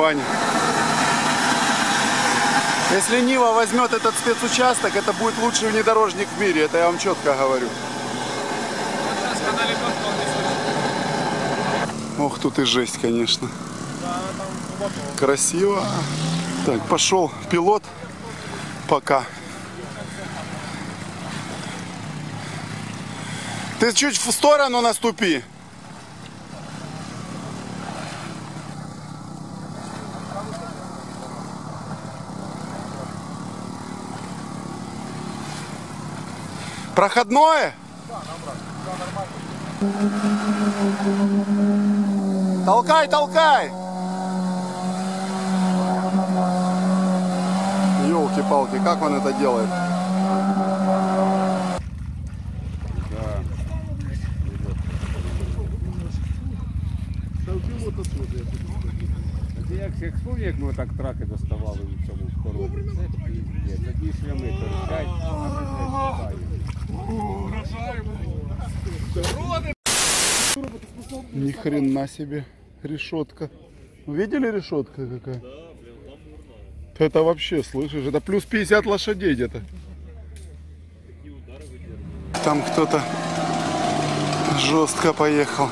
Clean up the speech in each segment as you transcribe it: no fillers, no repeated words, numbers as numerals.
Ваня. Если Нива возьмет этот спецучасток, это будет лучший внедорожник в мире. Это я вам четко говорю. Ох, тут и жесть, конечно. Красиво. Так, пошел пилот. Пока. Ты чуть в сторону наступи. Проходное? Толкай, толкай! Ёлки-палки, как он это делает? Як вспомню, як ми так траки доставали в цьому коробі. Це такі шлями торчать, а ми Ни хрена себе решетка. Видели решетка какая? Это вообще, слышишь, это плюс 50 лошадей где-то. Там кто-то жестко поехал.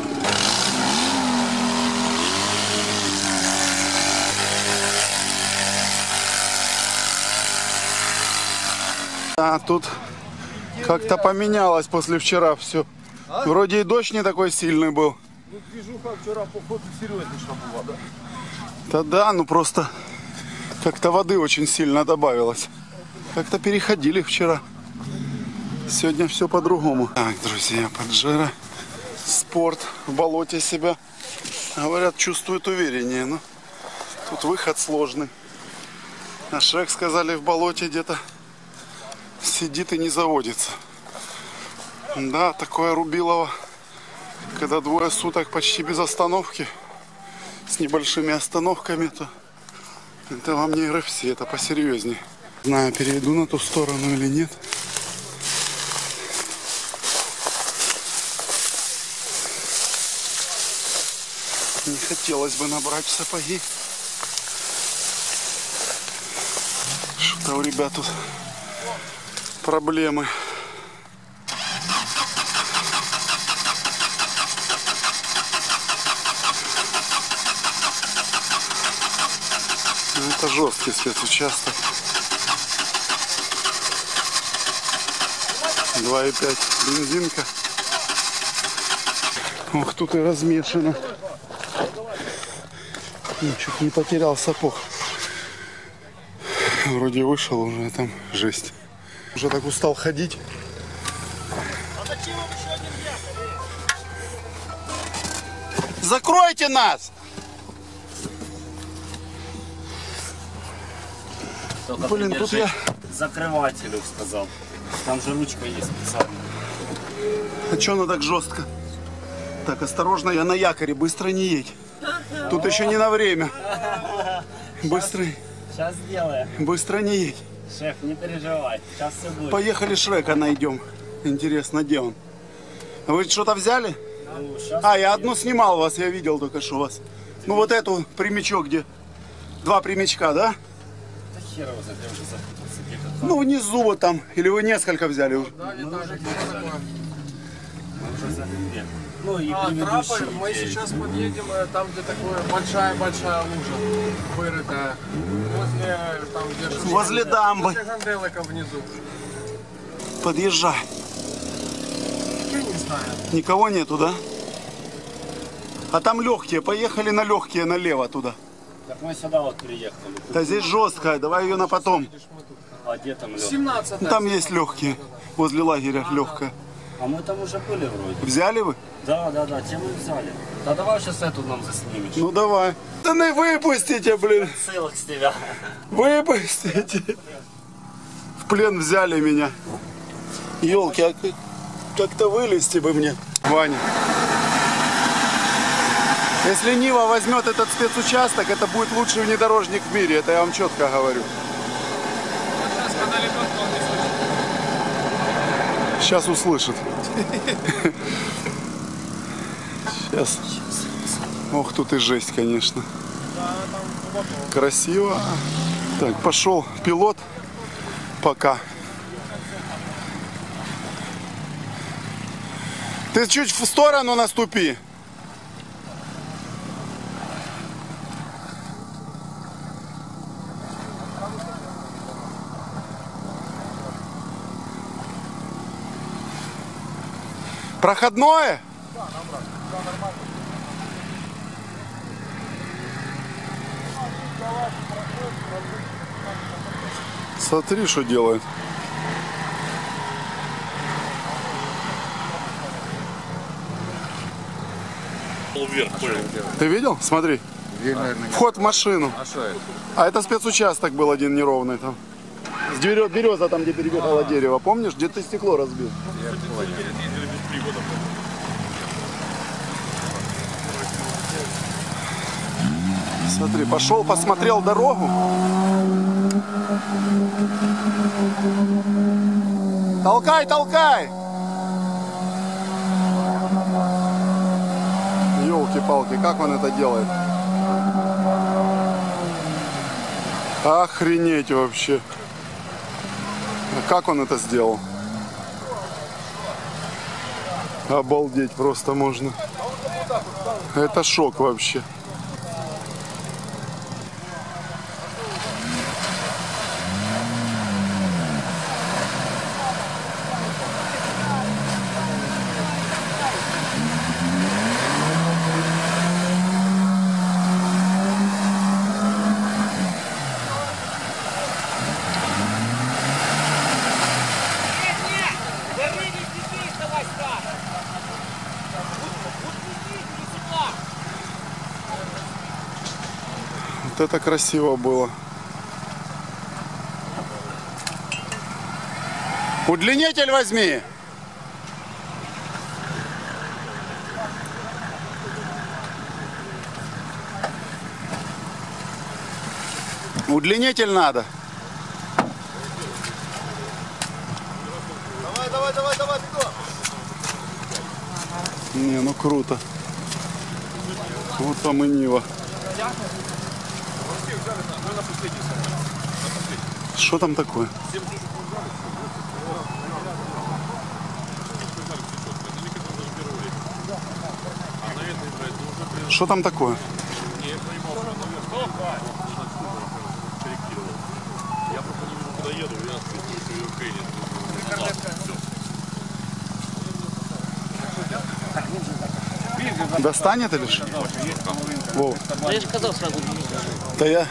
А тут как-то поменялось после вчера все. Вроде и дождь не такой сильный был. Ну, движуха вчера, походу, серьезнейшая была, да? Да да, ну просто как-то воды очень сильно добавилось. Как-то переходили вчера. Сегодня все по-другому. Так, друзья, Паджеро. Спорт в болоте себя, говорят, чувствует увереннее. Но тут выход сложный. А Шрек, сказали, в болоте где-то сидит и не заводится. Да, такое рубилово, когда двое суток почти без остановки, с небольшими остановками, то это вам не РФС, это посерьезнее. Не знаю, перейду на ту сторону или нет. Не хотелось бы набрать сапоги. Что-то у ребят тут проблемы. Это жесткий спецучасток. 2,5 бензинка. Ох, тут и размешано. Чуть не потерял сапог. Вроде вышел уже, а там жесть. Уже так устал ходить. Закройте нас! Только блин, тут я... закрывателю сказал. Там же ручка есть специальная. А что оно так жестко? Так, осторожно, я на якоре, быстро не едь. Тут еще не на время. Быстро. Сейчас сделаем. Быстро не едь. Шеф, не переживай. Сейчас все будет. Поехали Шрека найдем. Интересно, где он? А вы что-то взяли? Ну, сейчас А, я одну снимал вас, я видел только что вас. Ну вот эту примечок где? 2 примечка, да? Да хер его за уже запутался. Где-то там. Ну внизу вот там. Или вы несколько взяли уже? Мы уже залили. Ну и Трапы, предыдущие. мы сейчас подъедем там, где такая большая-большая лужа вырытая. Возле, там, где Возле дамбы. Возле Ганделика внизу. Подъезжай. Я не знаю. Никого нету, да? А там легкие. Поехали на легкие налево туда. Так мы сюда вот приехали. Да здесь жесткая. Давай ее на потом. А где там лёг? 17 Ну, там есть легкие. Возле лагеря легкая. А мы там уже были вроде. Взяли вы? Да, те мы взяли. Да давай сейчас эту нам заснимешь. Ну давай. Да не выпустите, блин. Ссылок с тебя. Выпустите. В плен взяли меня. Ёлки, а как-то вылезти бы мне. Ваня. Если Нива возьмет этот спецучасток, это будет лучший внедорожник в мире. Это я вам четко говорю. Сейчас услышит. Сейчас. Ох, тут и жесть, конечно. Да, Красиво. Так, пошел пилот. Пока. Ты чуть в сторону наступи. Проходное? Смотри, что делает. Вверх, понял. Ты видел? Смотри. Вход в машину. А что это? А это спецучасток был один неровный там. Береза там, где перебегало дерево. Помнишь, где ты стекло разбил? Смотри, пошел, посмотрел дорогу. Толкай, толкай! Ёлки-палки, как он это делает? Охренеть вообще. Как он это сделал? Обалдеть просто можно. Это шок вообще. Вот это красиво было. Удлинитель возьми. Удлинитель надо. Давай, бегом. Не, ну круто. Вот там и Нива. Что там такое? Что там такое? Я просто не вижу, куда еду, я слышу, ее кренит. Достанет или что? Вов. Да я же сказал сразу. Да я...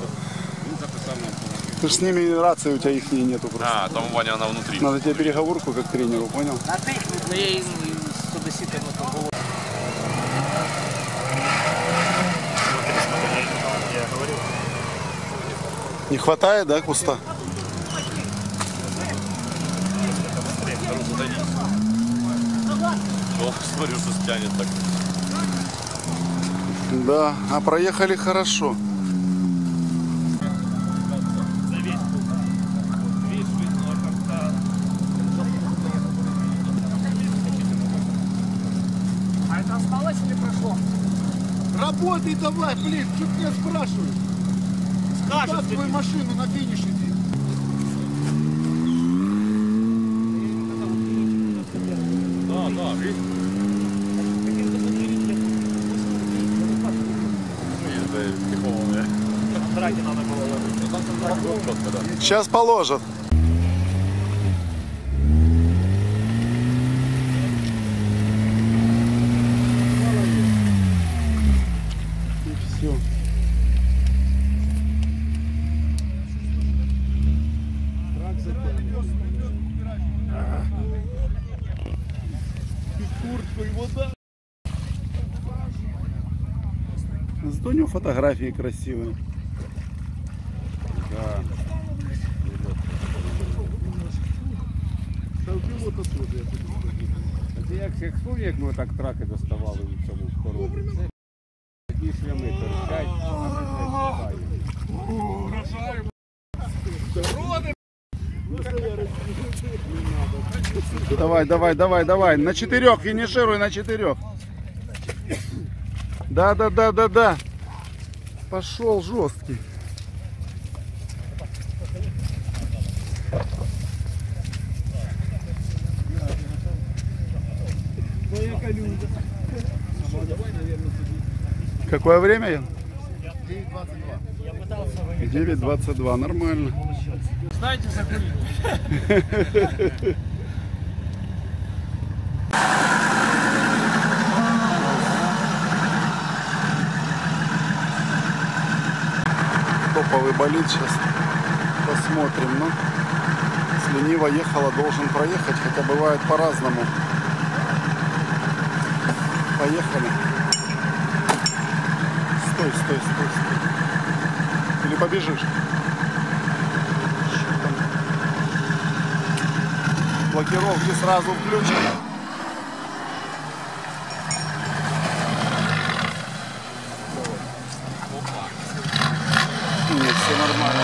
Ты ж с ними рации у тебя их нету просто. А, там у Вани она внутри. Надо тебе переговорку как тренеру, понял? А ти ну я із Одеситами поговорю. Не хватает, да, куста? О, смотрю, что стянет так. Да, а проехали хорошо. А это осталось или прошло? Работай давай, блин, что ты меня спрашиваешь? Ставь твою машину на финиш иди. Да, видишь? Сейчас положат. И все. Зато у него фотографии красивые. Да. Це як вспомню, як ми так траки доставали в цьому коробі. Це такі шлями торчать, а ми не чекаємо. Давай. На 4, финишируй на 4. Да. пошел жесткий. Какое время, Ян? 9:22. Нормально. Знаете, закурили. Топовый болид сейчас. Посмотрим. Ну, если Нива ехала, должен проехать, хотя бывает по-разному. Поехали. Стой, стой, стой, стой. Или побежишь? Блокировки сразу включены. Нет, все нормально.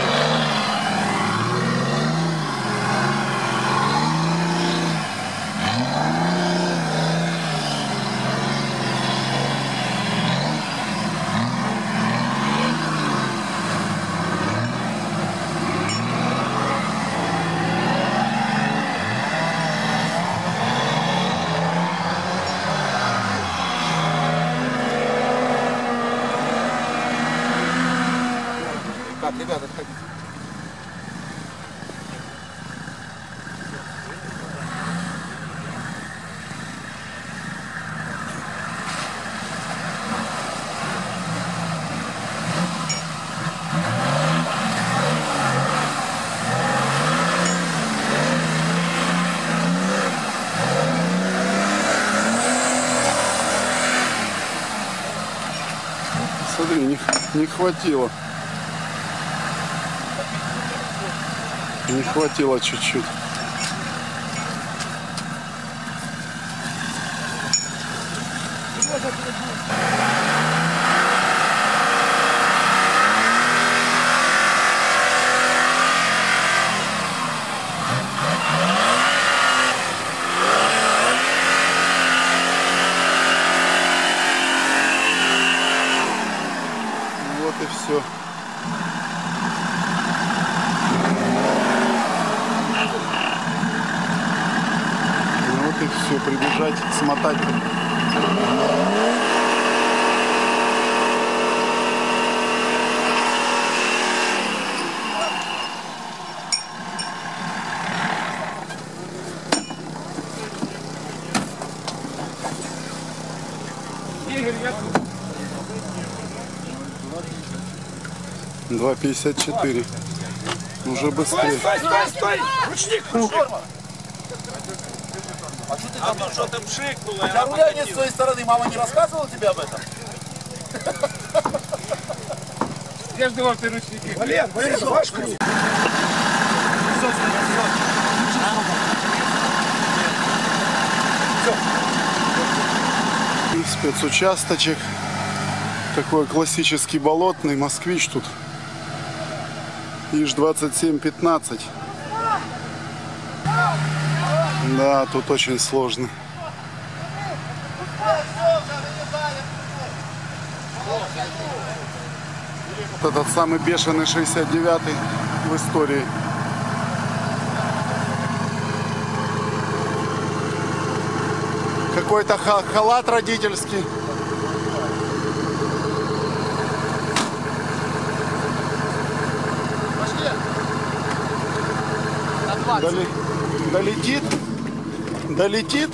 Так, ребята, так. Смотри, не хватило. Не хватило чуть-чуть. Вот и все. Вот и все, прибежать, смотать. Игорь, я... 2:54. Уже быстрее. Стой, стой, стой! Ручник! А что ты пшикнула? У тебя руля нет с твоей стороны, мама не рассказывала тебе об этом? Я жду вам ты ручники. Валер, ваш круг. Спецучасточек. Такой классический болотный. Москвич тут. Иж 2715. Да, тут очень сложно. Вот этот самый бешеный 69-й в истории. Какой-то халат родительский. Долетит? Долетит?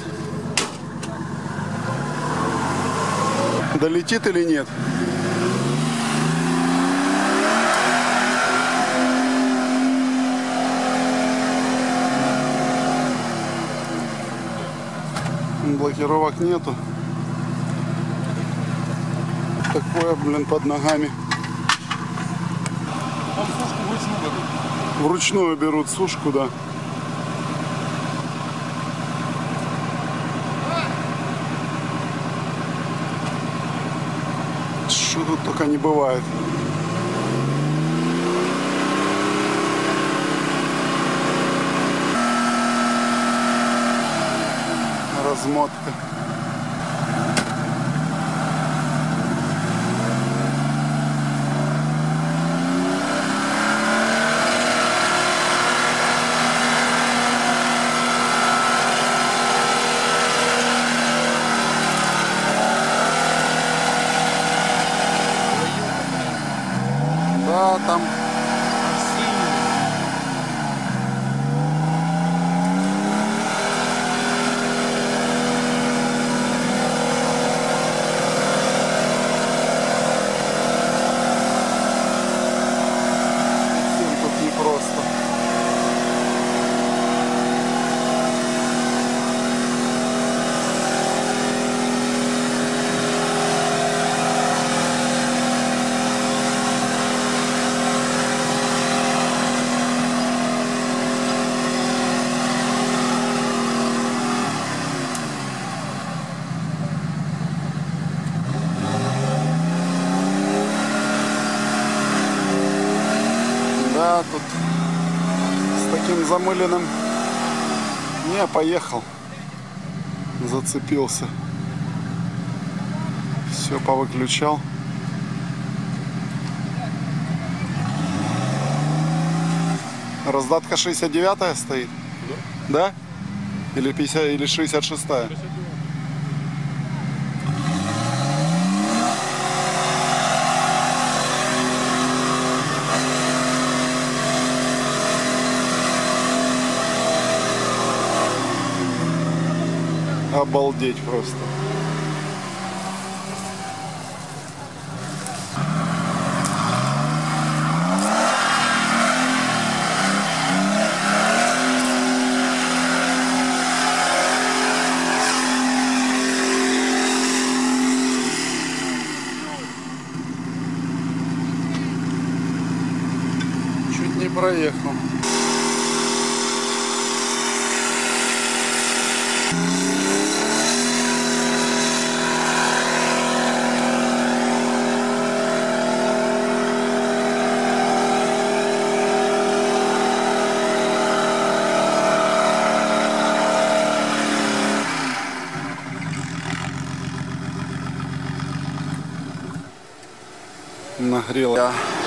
Долетит или нет? Блокировок нету. Такое, блин, под ногами. Вручную берут сушку, да. Что тут только не бывает. Размотка. там. Всем тут непросто. Да, тут с таким замыленным не поехал, зацепился, все повыключал. Раздатка 69-я стоит, да? Или 50, или 66-я? Обалдеть просто. Чуть не проехал. Нагрел.